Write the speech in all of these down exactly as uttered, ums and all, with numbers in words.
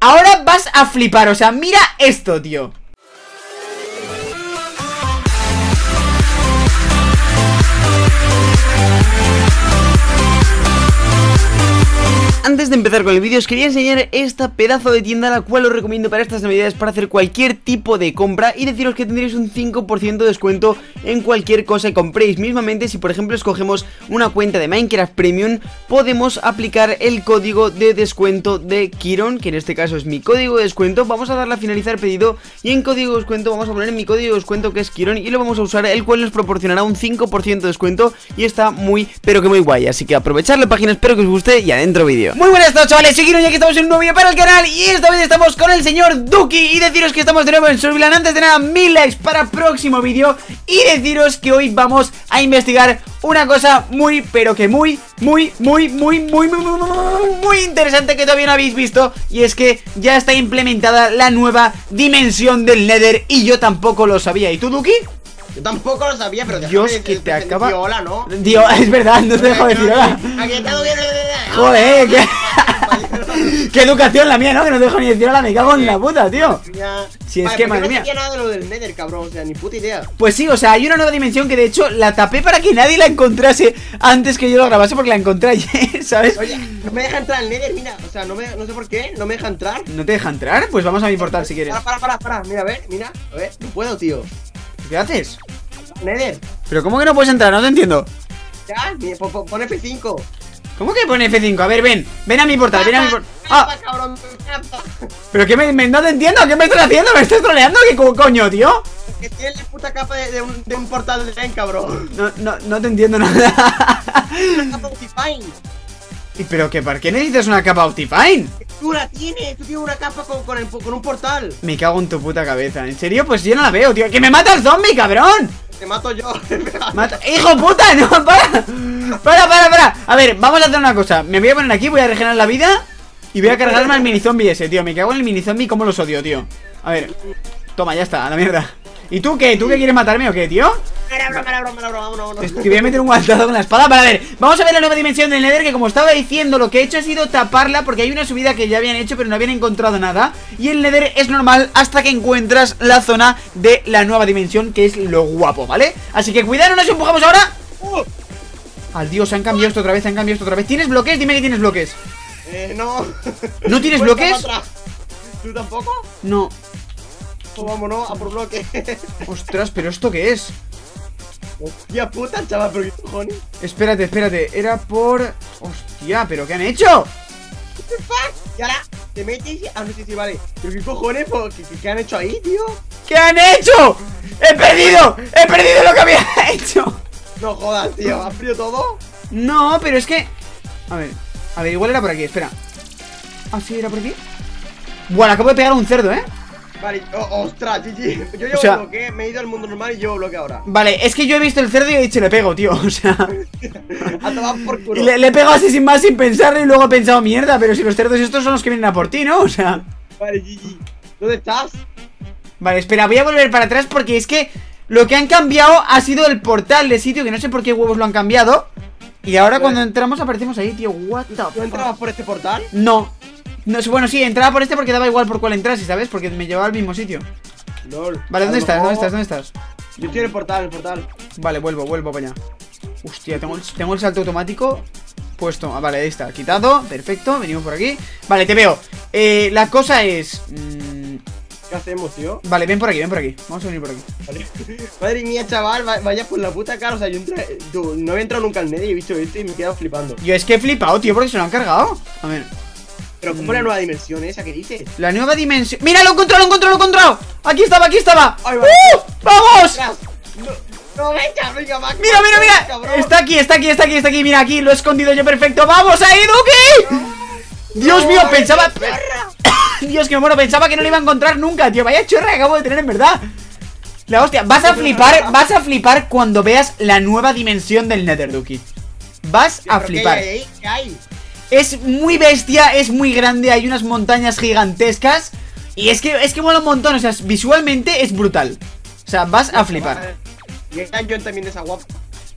ahora vas a flipar, o sea, mira esto, tío. Antes de empezar con el vídeo os quería enseñar esta pedazo de tienda, la cual os recomiendo para estas navidades para hacer cualquier tipo de compra, y deciros que tendréis un cinco por ciento de descuento en cualquier cosa que compréis. Mismamente, si por ejemplo escogemos una cuenta de Minecraft Premium, podemos aplicar el código de descuento de Kiron, que en este caso es mi código de descuento. Vamos a darle a finalizar pedido y en código de descuento vamos a poner mi código de descuento, que es Kiron, y lo vamos a usar, el cual nos proporcionará un cinco por ciento de descuento y está muy, pero que muy guay. Así que aprovechar la página, espero que os guste y adentro vídeo. Muy buenas tardes, chavales, soy Kiron y aquí estamos en un nuevo vídeo para el canal, y esta vez estamos con el señor Duki, y deciros que estamos de nuevo en Survival. Antes de nada, mil likes para próximo vídeo, y deciros que hoy vamos a investigar una cosa muy, pero que muy, muy, muy, muy, muy, muy, muy, muy, muy interesante, que todavía no habéis visto, y es que ya está implementada la nueva dimensión del Nether, y yo tampoco lo sabía. ¿Y tú, Duki? Yo tampoco lo sabía, pero Dios, déjame que de- te de- de- acaba... de- hola, ¿no? Dios, es verdad, no te dejo decir hola. Aquí está bien. Joder, qué... qué educación la mía, ¿no? Que no te dejo ni decir hola, me cago en la puta, tío. Si es que, madre mía. No sabía nada de lo del Nether, cabrón, o sea, ni puta idea. Pues sí, o sea, hay una nueva dimensión que de hecho la tapé para que nadie la encontrase antes que yo lo grabase, porque la encontré ayer, ¿sabes? Oye, no me deja entrar al Nether, mira, o sea, no, me, no sé por qué, no me deja entrar. ¿No te deja entrar? Pues vamos a mi portal si quieres. Para, para, para, para, mira, a ver, mira, a ver, no puedo, tío. ¿Qué haces? Nether, ¿Pero cómo que no puedes entrar? No te entiendo. ya, mira, pon, pon- pon F cinco. ¿Cómo que pone F cinco? A ver, ven, ven a mi portal, ven a mi portal. ¡Ah! ¡Ah! Cabrón, capa. ¿Pero qué me, me- no te entiendo? ¿Qué me estás haciendo? ¿Me estás troleando? ¿Qué co- coño, tío? Que tiene la puta capa de, de, un, de un portal de tren, cabrón. No, no, no te entiendo nada. Una capa Optifine. ¿Y pero qué? ¿Por qué necesitas una capa Optifine? Tú la tienes, tú tienes una capa con, con, el, con un portal. Me cago en tu puta cabeza. ¿En serio? Pues yo no la veo, tío. ¡Que me mata el zombie, cabrón! Te mato yo. Mata... ¡Hijo puta! ¡No! ¡Para! ¡Para, para, para! A ver, vamos a hacer una cosa. Me voy a poner aquí, voy a regenerar la vida y voy a cargarme al mini zombie ese, tío. Me cago en el mini zombie, cómo los odio, tío. A ver. Toma, ya está, a la mierda. ¿Y tú qué? ¿Tú qué quieres matarme o qué, tío? Era broma, era broma, era broma, vámonos, vámonos. Te voy a meter un guantazo con la espada. Para ver, vamos a ver la nueva dimensión del Nether, que como estaba diciendo, lo que he hecho ha sido taparla, porque hay una subida que ya habían hecho pero no habían encontrado nada. Y el Nether es normal hasta que encuentras la zona de la nueva dimensión, que es lo guapo, ¿vale? Así que cuidado, no nos empujamos ahora. Uh, Al Dios, se han cambiado esto otra vez, se han cambiado esto otra vez. ¿Tienes bloques? Dime que tienes bloques. eh, no. ¿No tienes Pues bloques? para atrás. ¿Tú tampoco? No. Pues vámonos a por bloque. Ostras, ¿pero esto qué es? Hostia puta, chaval, pero qué cojones. Espérate, espérate, era por... Hostia, ¿pero qué han hecho? What the fuck? Y ahora te metes y... Ah, no sé si vale. Pero qué cojones, pues, ¿qué, qué, qué han hecho ahí, tío? ¿Qué han hecho? ¡He perdido! ¡He perdido lo que había hecho! No jodas, tío, ¿has frío todo? No, pero es que... A ver, a ver, igual era por aquí, espera. ¿Ah, sí, era por aquí? Buah, le acabo de pegar a un cerdo, ¿eh? Vale, oh, ostras, G G. Yo llevo O sea- bloque, me he ido al mundo normal y llevo bloque ahora. Vale, es que yo he visto el cerdo y he dicho, le pego, tío, o sea... A tomar por culo. Y le, le he pegado así sin más, sin pensarlo, y luego he pensado, mierda, pero si los cerdos estos son los que vienen a por ti, ¿no? O sea... Vale, G G. ¿Dónde estás? Vale, espera, voy a volver para atrás porque es que lo que han cambiado ha sido el portal de sitio, que no sé por qué huevos lo han cambiado. Y ahora cuando entramos aparecemos ahí, tío, what the ¿Tú fuck. entrabas por este portal? No, no, bueno, sí, entraba por este porque daba igual por cuál entrase, ¿sabes? Porque me llevaba al mismo sitio. LOL. Vale, ¿dónde A lo estás? ¿Dónde mejor- estás? ¿Dónde estás? Yo estoy en el portal, el portal. Vale, vuelvo, vuelvo para allá. Hostia, tengo el, tengo el salto automático puesto. Ah, vale, ahí está, quitado, perfecto, venimos por aquí. Vale, te veo. Eh, la cosa es... mmm, ¿Qué hacemos, tío? vale, ven por aquí, ven por aquí. Vamos a venir por aquí. Vale. Madre mía, chaval, va- vaya por la puta cara. O sea, yo entré, tú, no había entrado nunca al Nether y he visto esto y me he quedado flipando. Yo es que he flipado, tío, porque se lo han cargado. A ver... Pero ¿cómo Mm. la nueva dimensión esa que dices? La nueva dimensión... ¡Mira, lo he encontrado, lo he encontrado, lo he encontrado! ¡Aquí estaba, aquí estaba! Ahí va. ¡Uh! ¡Vamos! Ostras, No, no, venga, venga, Mac. ¡Mira, mira, mira! Cabrón. Está aquí, está aquí, está aquí, está aquí. Mira, aquí, lo he escondido yo perfecto. ¡Vamos ahí, Duki! Dios No, mío, vaya pensaba... chorra. Dios, que me muero, pensaba que no lo iba a encontrar nunca, tío. Vaya chorra que acabo de tener, en verdad. La hostia, vas a flipar, vas a flipar cuando veas la nueva dimensión del Nether, Duki. Vas a ¿Pero qué flipar. hay ahí? ¿Qué hay? Es muy bestia, es muy grande, hay unas montañas gigantescas. Y es que, es que mola un montón, o sea, visualmente es brutal. O sea, vas a flipar. Y hay dungeon también de esa guapa.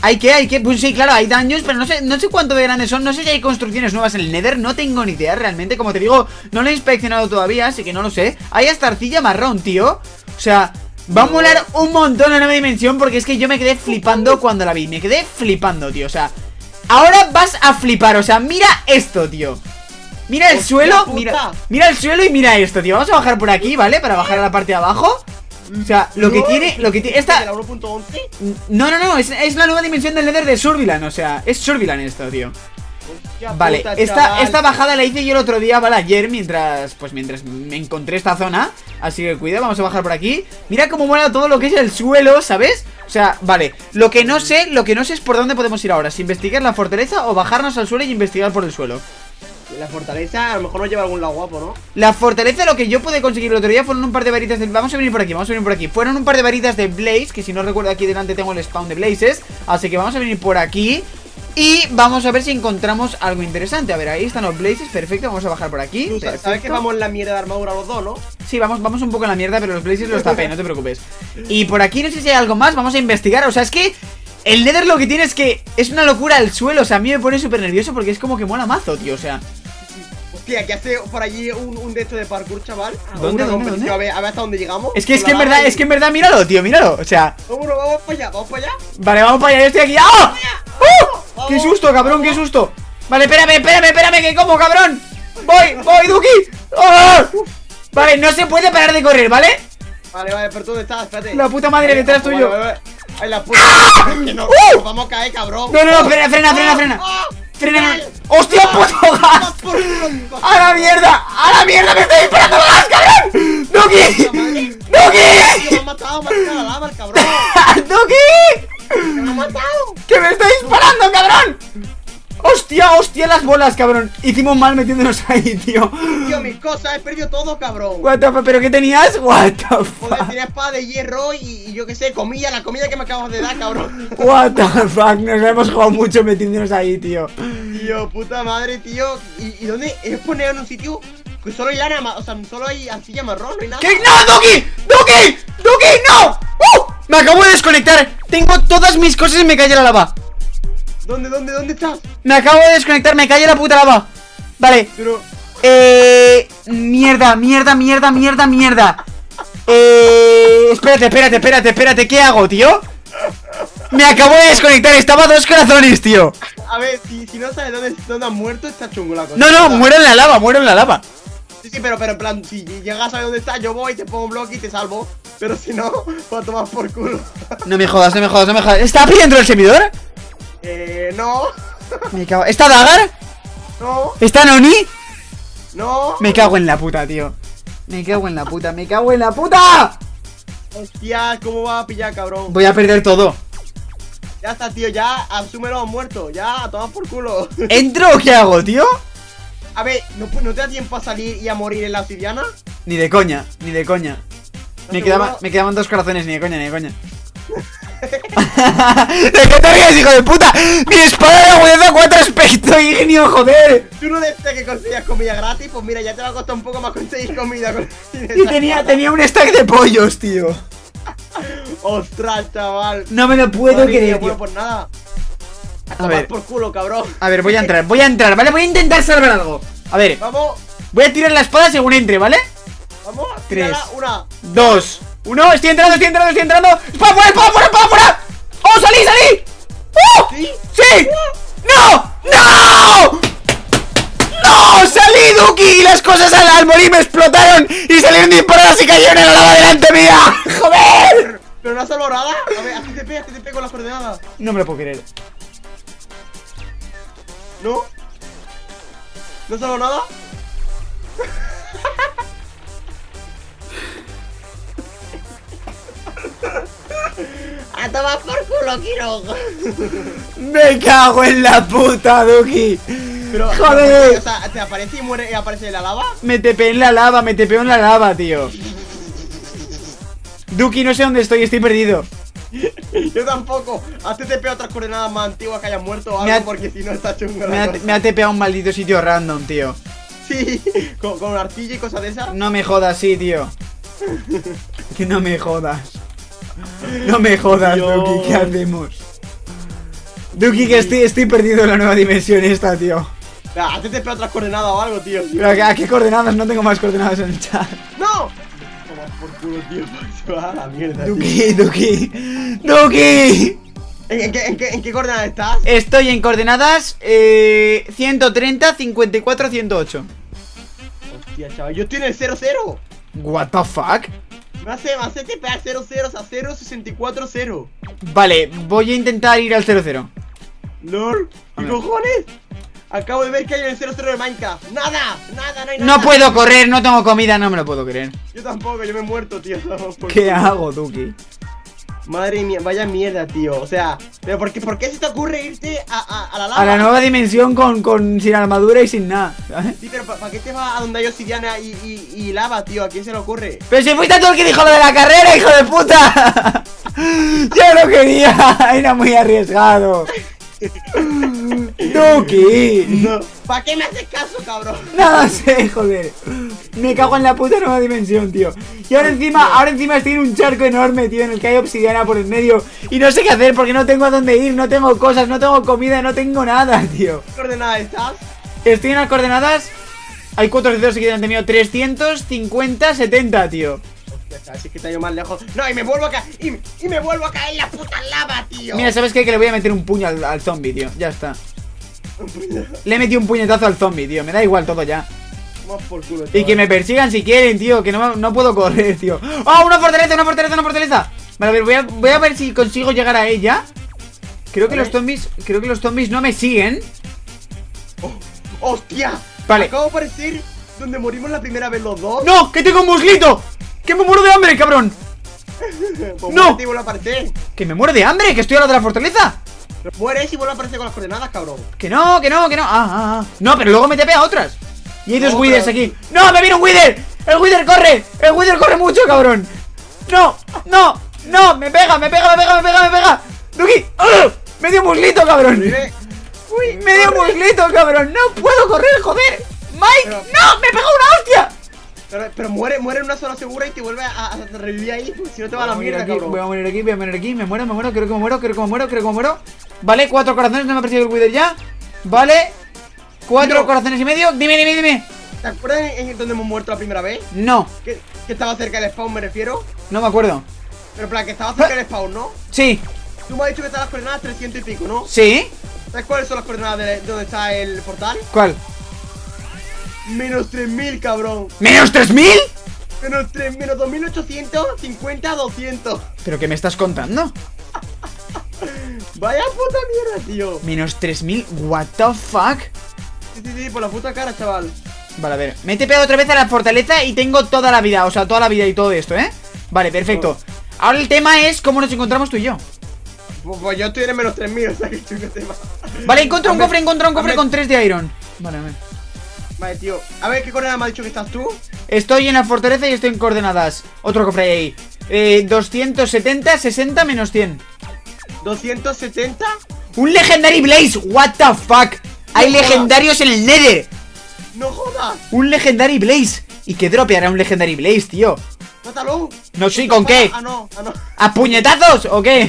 ¿Hay qué? ¿Hay qué? Pues sí, claro, hay daños, pero no sé, no sé cuánto de grandes son. No sé si hay construcciones nuevas en el Nether. No tengo ni idea realmente. Como te digo, no lo he inspeccionado todavía, así que no lo sé. Hay hasta arcilla marrón, tío. O sea, va a molar un montón la nueva dimensión, porque es que yo me quedé flipando cuando la vi. Me quedé flipando, tío. O sea, ahora vas a flipar. O sea, mira esto, tío. Mira el suelo, mira, mira el suelo y mira esto, tío. Vamos a bajar por aquí, ¿vale? Para bajar a la parte de abajo. O sea, lo que tiene, lo que tiene, esta... No, no, no, es, es la nueva dimensión del Nether de Surviland. O sea, es Surviland esto, tío. Vale, puta, esta, esta bajada la hice yo el otro día, vale, ayer, mientras, pues mientras me encontré esta zona. Así que cuidado, vamos a bajar por aquí. Mira cómo mola todo lo que es el suelo, ¿sabes? O sea, vale, lo que no sé, lo que no sé es por dónde podemos ir ahora. Si investigar la fortaleza o bajarnos al suelo y investigar por el suelo. La fortaleza a lo mejor nos lleva a algún lado guapo, ¿no? La fortaleza, lo que yo pude conseguir el otro día fueron un par de varitas de... Vamos a venir por aquí, vamos a venir por aquí. Fueron un par de varitas de Blaze, que si no recuerdo aquí delante tengo el spawn de Blazes. Así que vamos a venir por aquí y vamos a ver si encontramos algo interesante. A ver, ahí están los Blazes, perfecto, vamos a bajar por aquí. Tú sabes que vamos en la mierda de armadura los dos, ¿no? Sí, vamos, vamos un poco en la mierda, pero los Blazes los tapé, no te preocupes. Y por aquí no sé si hay algo más, vamos a investigar. O sea, es que el Nether lo que tiene es que es una locura el suelo. O sea, a mí me pone súper nervioso porque es como que mola mazo, tío, o sea... Hostia, que hace por allí un, un de esto de parkour, chaval. ¿Dónde, ¿dónde, dónde? A ver, a ver hasta dónde llegamos. Es que, es que en verdad, y... es que en verdad, míralo, tío, míralo, o sea... Vámonos, vamos para allá, vamos para allá. Vale, vamos para allá, yo estoy aquí. ¡Ah! ¡Oh! ¡Qué susto, cabrón, qué susto! Vale, espérame, espérame, espérame, que como, cabrón. Voy, voy, Duki. ¡Oh! Vale, no se puede parar de correr, ¿vale? Vale, vale, pero tú dónde estás, espérate. La puta madre, detrás tuyo. Vale, vale. Ay, la puta. ¡Ah! Que no, ¡Uh! nos vamos a caer, cabrón. No, no, no, frena, frena, frena, frena. Frena. ¡Hostia, puto gas! ¡A la mierda! ¡A la mierda! ¡Me estoy disparando gas, cabrón! ¡Duki! ¡Duki! Me ha matado, me ha tirado la lava, el cabrón. ¡Duki! Me ha matado. ¡Que me está disparando, cabrón! ¡Hostia, hostia, las bolas, cabrón! Hicimos mal metiéndonos ahí, tío. Tío, mis cosas, he perdido todo, cabrón. What the fuck, ¿pero qué tenías? What the fuck. Joder, tenía espada de hierro y, y yo qué sé, comida, la comida que me acabas de dar, cabrón. What the fuck, nos hemos jugado mucho metiéndonos ahí, tío. Tío, puta madre, tío. ¿Y, y dónde? Es poner en un sitio que solo hay lana, o sea, solo hay arcilla marrón, no hay nada. ¿Qué? ¡No, Duki! ¡Duki! ¡Duki, no! ¡Uh! Me acabo de desconectar. Tengo todas mis cosas y me cae la lava. ¿Dónde, dónde, dónde estás? Me acabo de desconectar, me cae la puta lava. Vale. Pero... Eh... Mierda, mierda, mierda, mierda, mierda. Eh... Espérate, espérate, espérate, espérate. ¿Qué hago, tío? Me acabo de desconectar, estaba a dos corazones, tío. A ver, si, si no sabes dónde, dónde has muerto, está chungo la cosa. No, no, muero en la lava, muero en la lava. Sí, sí, pero, pero en plan, si llegas a saber dónde estás, yo voy, te pongo un bloque y te salvo. Pero si no, voy a tomar por culo. No me jodas, no me jodas, no me jodas. ¿Está Api dentro del servidor? Eh, no. Me cago. ¿Está Dagar? No. ¿Está Noni? No. Me cago en la puta, tío. Me cago en la puta, me cago en la puta. Hostia, ¿cómo vas a pillar, cabrón? Voy a perder todo. Ya está, tío, ya asúmelo muerto. Ya, toma por culo. ¿Entro o qué hago, tío? A ver, ¿no, ¿no te da tiempo a salir y a morir en la obsidiana? Ni de coña, ni de coña. Me quedaban, me quedaban dos corazones, ni de coña, ni de coña. ¿De qué te ríes, hijo de puta? ¡Mi espada de agudeza cuatro aspecto ignio, joder! Tú no decías que conseguías comida gratis, pues mira, ya te va a costar un poco más conseguir comida con... Y tenía, tenía un stack de pollos, tío. Ostras, chaval. No me lo puedo Madre creer, mía, tío. bueno, pues nada. A A ver. por culo, cabrón. A ver, voy a entrar, voy a entrar, ¿vale? Voy a intentar salvar algo. A ver, Vamos, voy a tirar la espada según entre, ¿vale? vamos. Tres. Tírala, una. Dos, uno, estoy entrando, estoy entrando, estoy entrando. ¡Para fuera, para fuera, para fuera! ¡Oh, salí, salí! ¡Oh! ¿Sí? ¡Sí! ¡No! ¡No! ¡No! ¡Salí, Duki! Y las cosas al, al morir me explotaron y salieron disparadas y cayeron en la lava delante mía. ¡Joder! Pero no has salvado nada. A ver, aquí te pega, aquí te pego las coordenadas. No me lo puedo creer. ¿No? ¿No has salvado nada? ¡A tomar por culo, Kiro! Me cago en la puta, Duki. Pero, ¡Joder! O sea, ¿te aparece y muere y aparece en la lava? Me tepé en la lava, me tepeo en la lava, tío. Duki, no sé dónde estoy, estoy perdido. Yo tampoco. Hazte T P a otras coordenadas más antiguas que hayan muerto o algo, Me ha- porque si no está chungo Me la ha, cosa. me ha tepeado un maldito sitio random, tío. Sí, con, con arcilla y cosas de esas. No me jodas, sí, tío. Que no me jodas. No me jodas, Dios. Duki, ¿qué hacemos? Duki, que estoy, estoy perdido en la nueva dimensión esta, tío. Ah, antes te espero otras coordenadas o algo, tío. Pero ¿a, a qué coordenadas? No tengo más coordenadas en el chat. ¡No! Toma por culo, tío. Se va a la mierda, tío. Duki, Duki. Duki. ¿En, en, qué, en, qué, ¿En qué coordenadas estás? Estoy en coordenadas eh, ciento treinta, cincuenta y cuatro, ciento ocho. Hostia, chaval. Yo estoy en el cero cero. What the fuck? Me hace, me hace T P a cero cero, o sea, cero sesenta y cuatro cero. Vale, voy a intentar ir al cero cero. Lord, A ¿qué ver. cojones? Acabo de ver que hay en el cero cero de Minecraft. Nada, nada, no hay nada. No puedo correr, no tengo comida, no me lo puedo creer. Yo tampoco, yo me he muerto, tío. Por ¿Qué culo. hago, Duki? Madre mía, vaya mierda, tío. O sea, pero ¿por qué, por qué se te ocurre irte a, a, a la lava? A la nueva dimensión con, con sin armadura y sin nada, ¿sabes? Sí, pero ¿para pa qué te vas a donde hay obsidiana y, y, y lava, tío? ¿A quién se le ocurre? Pero si fuiste tú el que dijo lo de la carrera, hijo de puta. Yo no quería, era muy arriesgado. Duki. No. ¿Para qué me haces caso, cabrón? No sé, joder. Me cago en la puta nueva dimensión, tío. Y ahora encima, ahora encima estoy en un charco enorme, tío, en el que hay obsidiana por el medio. Y no sé qué hacer porque no tengo a dónde ir, no tengo cosas, no tengo comida, no tengo nada, tío. ¿Qué coordenadas estás? Estoy en las coordenadas. Hay cuatro dedos aquí delante mío. trescientos cincuenta, setenta, tío. Hostia, chaval, si es que te ha ido más lejos. No, y me vuelvo a caer. Y, y me vuelvo a caer en la puta lava, tío. Mira, ¿sabes qué? Que le voy a meter un puño al, al zombie, tío. Ya está. Le he metido un puñetazo al zombie, tío. Me da igual todo ya. Más por culo, Y chaval. que me persigan si quieren, tío. Que no, no puedo correr, tío. ¡Oh, una fortaleza, una fortaleza, una fortaleza! Vale, a ver, voy a, voy a ver si consigo llegar a ella. Creo que Vale. los zombies Creo que los zombies no me siguen. Oh, ¡hostia! Vale. Acabo de aparecer donde morimos la primera vez los dos. ¡No! ¡Que tengo un muslito! ¡Que me muero de hambre, cabrón! Pues ¡No! muérete y vuelve a aparecer. ¡Que me muero de hambre! ¡Que estoy a la de la fortaleza! Pero mueres y vuelve a aparecer con las coordenadas, cabrón. Que no, que no, que no. Ah, ah, ah. No, pero luego me tepe a otras. Y hay dos No, withers pero- aquí. ¡No! ¡Me viene un wither! ¡El wither corre! ¡El wither corre mucho, cabrón! ¡No! ¡No! ¡No! ¡Me pega! ¡Me pega! ¡Me pega! ¡Me pega! ¡Me pega! ¡Duki! ¡Oh! ¡Me dio un muslito, cabrón! Vive. ¡Uy! ¡Me dio un muslito, cabrón! ¡No puedo correr, joder! ¡Mike! Pero- ¡No! ¡Me pega una hostia! Pero, pero muere, muere en una zona segura y te vuelve a, a revivir ahí. Porque si no te va a la Voy a morir mierda, aquí, cabrón. voy a morir aquí, voy a morir aquí. Me muero, me muero, creo que me muero, creo que me muero, creo que me muero. Vale, cuatro corazones, no me ha perseguido el wither ya. Vale. Cuatro No. corazones y medio. Dime, dime, dime. ¿Te acuerdas en, en donde hemos muerto la primera vez? No, Que, que estaba cerca del spawn, me refiero. no me acuerdo. Pero en plan, que estaba cerca del spawn, ¿no? Sí, Tú me has dicho que están las coordenadas trescientos y pico, ¿no? sí. ¿Sabes cuáles son las coordenadas de, de donde está el portal? ¿Cuál? Menos tres mil, cabrón. ¿Menos tres mil? Menos tres, menos dos mil ochocientos cincuenta a doscientos. ¿Pero qué me estás contando? Vaya puta mierda, tío. ¿Menos tres mil? ¿What the fuck? Sí, sí, sí, por la puta cara, chaval. Vale, a ver, me he tepeado otra vez a la fortaleza y tengo toda la vida, o sea, toda la vida y todo esto, ¿eh? Vale, perfecto. Ahora el tema es cómo nos encontramos tú y yo. Pues, pues yo estoy en el menos tres mil, o sea que estoy que tema. Vale, encontré un Hazme- cofre, encontré un cofre hazme- con tres de iron. Vale, a ver. Vale, tío. A ver, ¿qué coordenada me ha dicho que estás tú? Estoy en la fortaleza y estoy en coordenadas. Otro cofre ahí. Eh, doscientos setenta, sesenta, menos cien. ¿doscientos setenta? ¡Un Legendary Blaze! ¡What the fuck! ¡Hay No jodas. legendarios en el Nether! ¡No jodas! ¡Un Legendary Blaze! ¿Y qué dropeará un Legendary Blaze, tío? ¡Mátalo! No sé, ¿con qué? Ah, no, ah, no. ¿A puñetazos o qué?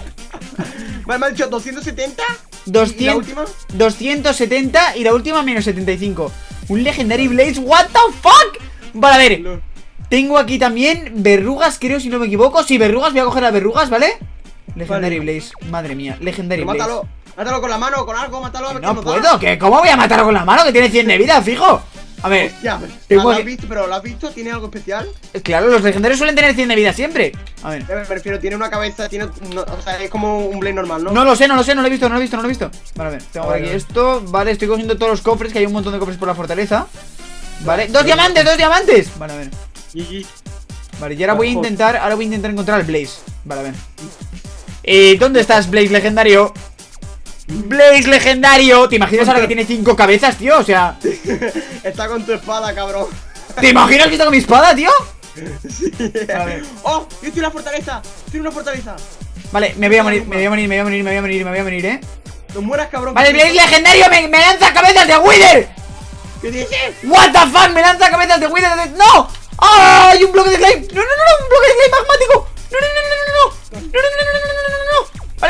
Vale, me ha dicho doscientos setenta. ¿Y la doscientos, última? doscientos setenta y la última menos setenta y cinco. Un Legendary Blaze, what the fuck. Vale, a ver, Lo- tengo aquí también verrugas, creo, si no me equivoco. Sí, verrugas, voy a coger las verrugas, ¿vale? Legendary Vale. Blaze, madre mía, Legendary Pero Blaze. mátalo. Mátalo con la mano o con algo, mátalo a ver qué No nos puedo, da. ¿qué? ¿Cómo voy a matarlo con la mano? Que tiene cien de vida, fijo. A ver, Ya, tengo ¿lo aquí- has visto? Pero ¿lo has visto? ¿Tiene algo especial? claro, los legendarios suelen tener cien de vida siempre. A ver, Ya me refiero, tiene una cabeza, tiene. no, o sea, es como un Blade normal, ¿no? no lo sé, no lo sé, no lo he visto, no lo he visto, no lo he visto. Vale, a ver, tengo A por ver, aquí a ver. esto. Vale, estoy cogiendo todos los cofres, que hay un montón de cofres por la fortaleza. Vale, dos diamantes, dos diamantes. Vale, a ver. G G. Vale, y ahora voy a Ojo. intentar, ahora voy a intentar encontrar al Blaze. Vale, a ver. Eh, ¿dónde estás, Blaze legendario? Blaze legendario. ¿Te imaginas ahora que tiene cinco cabezas, tío? O sea, Está con tu espada, cabrón. ¿te imaginas que está con mi espada, tío? Sí. A ver. ¡Oh! Yo estoy en la fortaleza. Estoy en una fortaleza. Vale, me voy a morir, me voy a morir, me voy a morir, me voy a morir, me voy a morir, eh. No mueras, cabrón. Vale, el Blaze legendario me, me lanza cabezas de Wither. ¿Qué dices? What the fuck, me lanza cabezas de Wither de... ¡No! ¡Ah! ¡Hay un bloque de slime! ¡No, no, no, no! ¡Un bloque de slime magmático! ¡No, no, no, no, no, no! ¡No, no, no, no, no, no, no, no! Vale,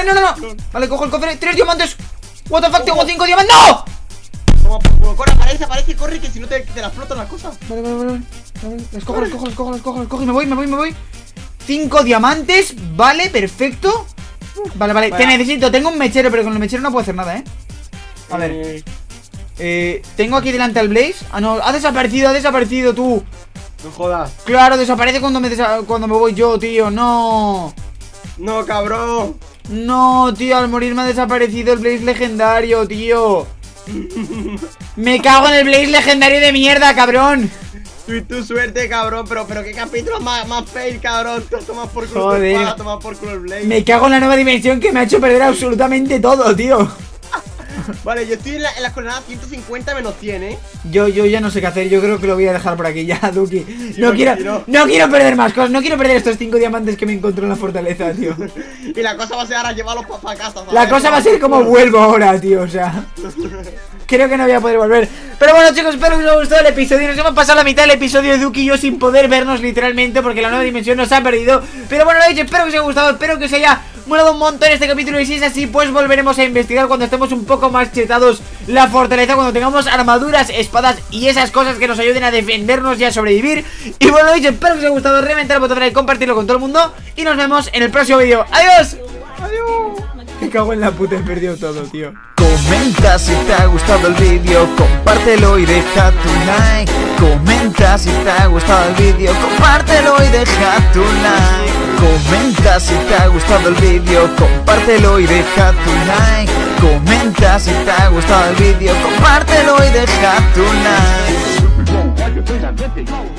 no, no, no. Vale, cojo el cofre. Tres diamantes. What the fuck, tengo cinco diamantes. ¡No! Toma por culo. Corre, aparece, aparece, corre, que si no te, te las flotan las cosas. Vale, vale, vale, vale. Las cojo, las cojo, las cojo, las cojo, las cojo y me voy, me voy, me voy. Cinco diamantes, vale, perfecto. Vale, vale, te necesito, tengo un mechero, pero con el mechero no puedo hacer nada, ¿eh? A ver Eh, Eh, tengo aquí delante al Blaze. Ah, no, ha desaparecido, ha desaparecido tú. No jodas. Claro, desaparece cuando me, desa cuando me voy yo, tío, no. No, cabrón. No, tío, al morir me ha desaparecido el Blaze legendario, tío. Me cago en el Blaze legendario de mierda, cabrón. Tú y tu suerte, cabrón, pero, pero qué capítulo más, más fail, cabrón. Tomas por culo Joder. tu espada, tomas por culo el Blaze. Me cago en la nueva dimensión que me ha hecho perder absolutamente todo, tío. Vale, yo estoy en, la, en las coordenadas ciento cincuenta menos cien, ¿eh? Yo, yo ya no sé qué hacer, yo creo que lo voy a dejar por aquí ya, Duki. No porque quiero, si no- no quiero perder más cosas, no quiero perder estos cinco diamantes que me encontré en la fortaleza, tío. Y la cosa va a ser ahora llevarlos para pa casa, ¿sabes? La cosa va a ser como vuelvo ahora, tío, o sea. Creo que no voy a poder volver. Pero bueno, chicos, espero que os haya gustado el episodio. Nos hemos pasado la mitad del episodio de Duki y yo sin poder vernos literalmente, porque la nueva dimensión nos ha perdido. Pero bueno, lo dicho, espero que os haya gustado, espero que os haya molado un montón este capítulo. Y si es así, pues volveremos a investigar cuando estemos un poco más chetados la fortaleza, cuando tengamos armaduras, espadas y esas cosas que nos ayuden a defendernos y a sobrevivir. Y bueno, lo dicho, espero que os haya gustado. Reventar el botón de like, compartirlo con todo el mundo. Y nos vemos en el próximo vídeo. ¡Adiós! Adiós. Me cago en la puta, he perdido todo, tío. Comenta si te ha gustado el vídeo, compártelo y deja tu like. Comenta si te ha gustado el vídeo, compártelo y deja tu like. Comenta si te ha gustado el vídeo, compártelo y deja tu like. Comenta si te ha gustado el vídeo, compártelo y deja tu like.